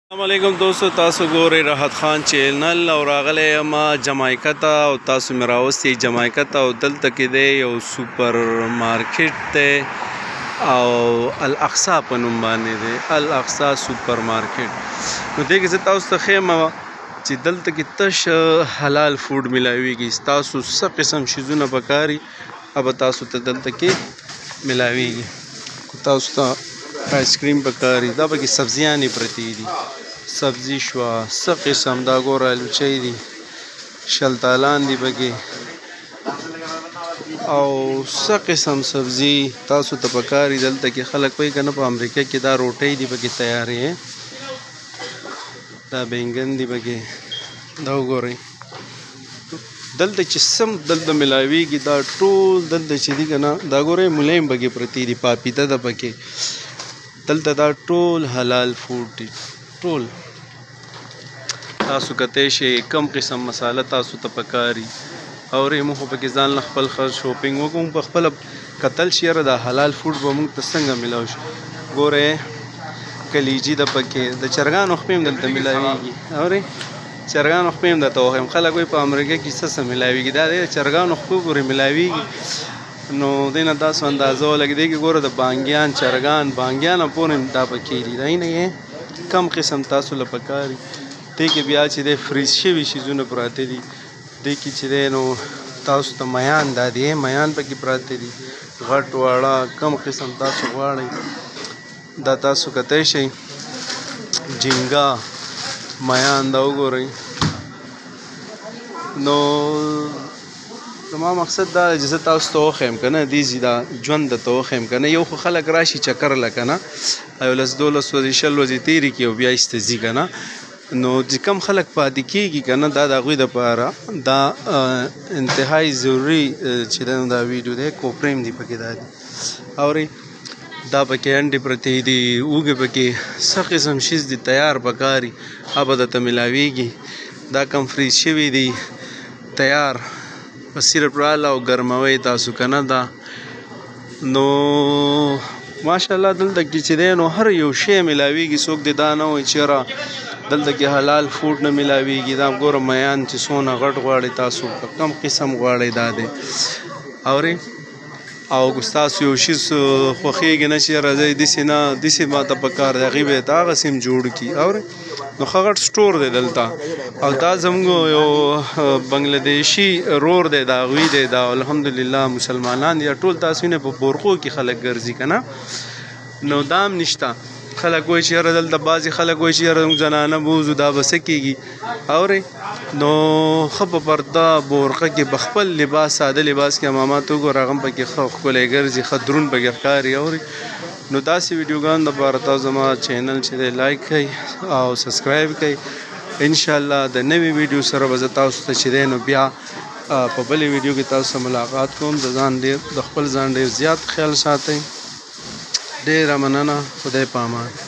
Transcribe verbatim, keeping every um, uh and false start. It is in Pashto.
السلام علیکم دوستو، تاسو ګورئ راحت خان چینل او راغلی یم جمایکا ته او تاسو مې راوستي جمایکا ته او دلته کې دی یو سوپر مارکیټ دی او الاقصی په نوم باندې دی، الاقصی سوپر مارکیټ. نو دې کې زه تاسو ته ښیم چې دلته کې تش حلال فوډ ملاویږي، تاسو څه قسم شیزونه پکاري هغه تاسو ته دلته کې ملاویږي. تاسو ته آیس کریم پکاري، دا پکې سبزیانې پرتې دي، سبزي شوه څه قسم، دا ګوره الوچۍ دي، شلتالان دي پکې او څه قسم سبزي تاسو ته پکاري. دلته کې خلک وایي که نه په امریکا کې دا روټۍ دي پکې تیارې، دا بینګن دي پکې، دا وګورئ دلته چې سم دلته ملاویږي دا ټول دلته چې دي که نه، دا ګورئ ملیم پکې پرتې دي، پاپیته ده پکې، دلته دا ټول حلال فوډ دي. ټول تاسو کتی شئ کم قسم مساله تاسو ته پکاري او موږ خو پکې ځان له خپل خرڅ شاپینګ وکړو، په خپله کتل شي یاره دا حلال فوډ به موږ ته څنګه میلاو شي. ګورئ کلیجي ده پکې، د چرګانو خپې هم دلته میلاویږي، اورئ چرګانو خپې هم درته وښیم. خلک وایي په امریکا کې څه څه میلاویږي، دا دی د چرګانو خپې پورې میلاویږي. نو دې نه تاسو اندازه ولګېدی کې ګوره د بانګیان چرګان بانګیان پورې دا پکې دي، دی نه یې کم قسم تاسو له پکاري. دې کې بیا چې دی فریز شوي شیزونه پراته دي، دې کې چې دی نو تاسو ته میان دا دی میان پکې پراته دي، غټ واړه کم قسم تاسو غواړئ دا تاسو کتی شئ. جینګا میان دا وګورئ. نو زما مقصد دا دی چې زه تاسو ته وښیم که نه دیزي دا ژوند درته وښیم که نه. یو خو خلک راشي چکر له که نه یو لس دولس ورځې شل ورځې تېرې کړي او بیا ایسته ځي که نه، نو چې کم خلک پاتې کېږي که نه دا د هغوی دپاره دا انتهایي ضروري چې دی نو دا ویډیو دی. کوپریم دي پکې دا دي، اورئ دا پکې انډې پرتې دي، اوږې پکې څه قسم شیز دي تیار پکاري هغه به درته میلاویږي. دا کم فریز شوي دي تیار په صرف راله او ګرموئ تاسو که نه دا. نو ماشاءالله دلته کې چې دی نو هر یو شی میلاویږي، څوک دې دا نه وایي چې یاره دلته کې حلال فوډ نه میلاویږي. دا ګوره میان چې څونه غټ غواړئ تاسو په کم قسم غواړئ دا دی، اورئ او ستاسو یو شیز خوښېږي نه چې یاره زه یې داسې نه داسې ماته پکار دی، هغوی به یې ته هغسې هم جوړ کړي، اورئ نو ښه غټ سټور دی دلته. او دا زموږ یو بنګلادیشي رور دی، د هغوی دی دا الحمدلله مسلمانان دي ټول. تاسو وینئ په بورقو کې خلک ګرځي که نه، نو دا هم نشته. خلک وایي چې یاره دلته بعضې خلک وایي چې یاره موږ زنانه بوځو دا به څه کېږي، اورئ نو ښه په پرده بورقه کې په خپل لباس ساده لباس کې امامات وګوره هغه هم پکې ښه ښکلی ګرځي، ښه دروند پکې ښکاري، اورئ نو داسې ویډیوګانو دپاره تاسو زما چینل چې دی لایک کړئ او سبسکرایب کړئ. انشاءالله د نوې ویډیو سره به زه تاسو ته چې دی نو بیا په بلې ویډیو کې تاسو سره ملاقات کوم. د ځان ډېر د خپل ځان ډېر زیات خیال ساتئ. ډېره مننه، خدای په امان.